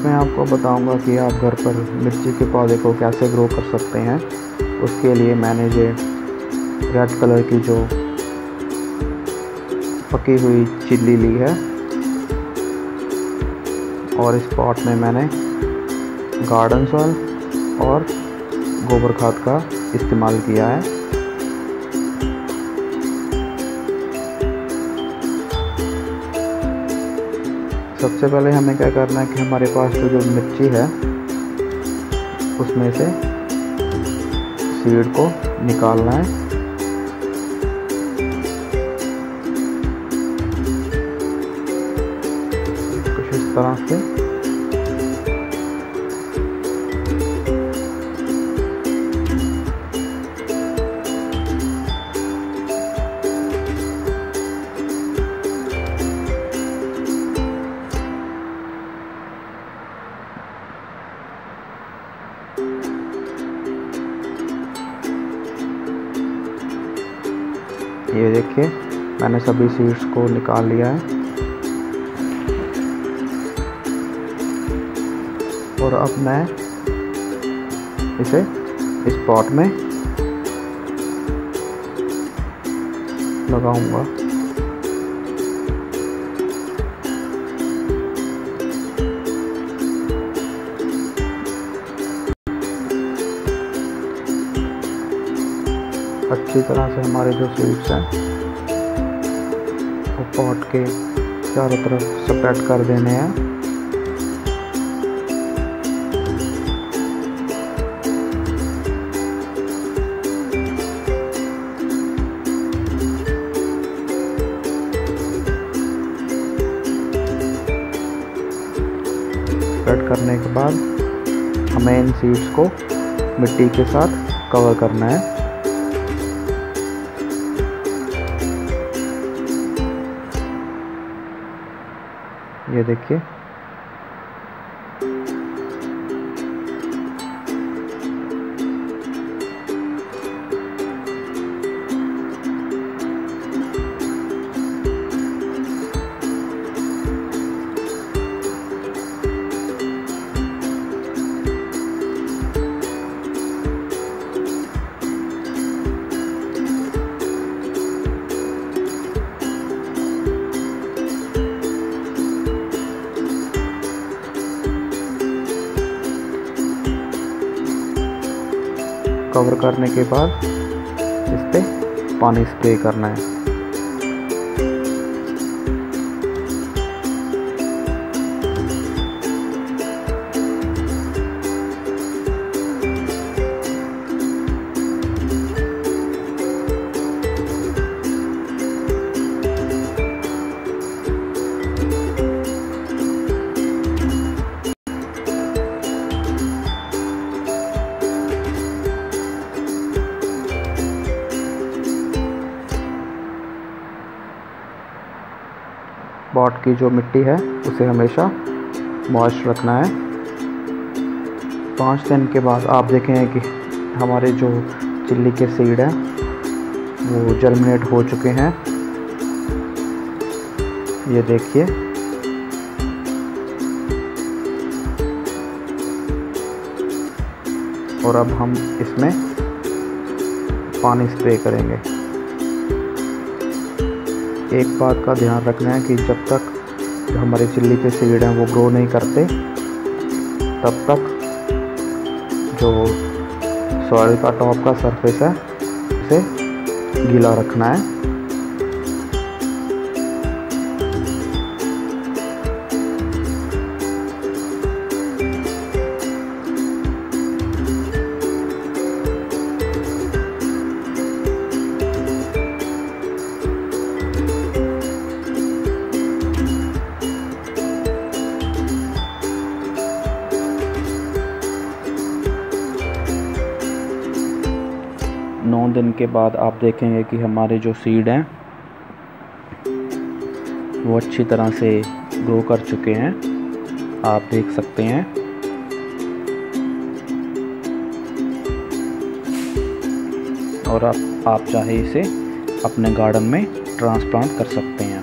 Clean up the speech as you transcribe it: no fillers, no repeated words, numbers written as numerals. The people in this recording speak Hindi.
मैं आपको बताऊंगा कि आप घर पर मिर्ची के पौधे को कैसे ग्रो कर सकते हैं। उसके लिए मैंने ये रेड कलर की जो पकी हुई चिल्ली ली है और इस पॉट में मैंने गार्डन सॉइल और गोबर खाद का इस्तेमाल किया है। सबसे पहले हमें क्या करना है कि हमारे पास जो मिर्ची है उसमें से सीड को निकालना है। कुछ इस तरह से ये देखिए मैंने सभी सीड्स को निकाल लिया है और अब मैं इसे इस पॉट में लगाऊंगा। अच्छी तरह से हमारे जो सीड्स हैं वो पॉट के चारों तरफ स्प्रेड कर देने हैं। स्प्रेड करने के बाद हमें इन सीड्स को मिट्टी के साथ कवर करना है। ये देखिए कवर करने के बाद इस पे पानी स्प्रे करना है। पॉट की जो मिट्टी है उसे हमेशा मॉइस्ट रखना है। 5 दिन के बाद आप देखेंगे कि हमारे जो चिल्ली के सीड हैं वो जर्मिनेट हो चुके हैं। ये देखिए और अब हम इसमें पानी स्प्रे करेंगे। एक बात का ध्यान रखना है कि जब तक जो हमारे चिल्ली के सीड हैं वो ग्रो नहीं करते तब तक जो सॉइल का टॉप का सरफेस है उसे गीला रखना है। 9 दिन के बाद आप देखेंगे कि हमारे जो सीड हैं वो अच्छी तरह से ग्रो कर चुके हैं, आप देख सकते हैं। और आप चाहे इसे अपने गार्डन में ट्रांसप्लांट कर सकते हैं।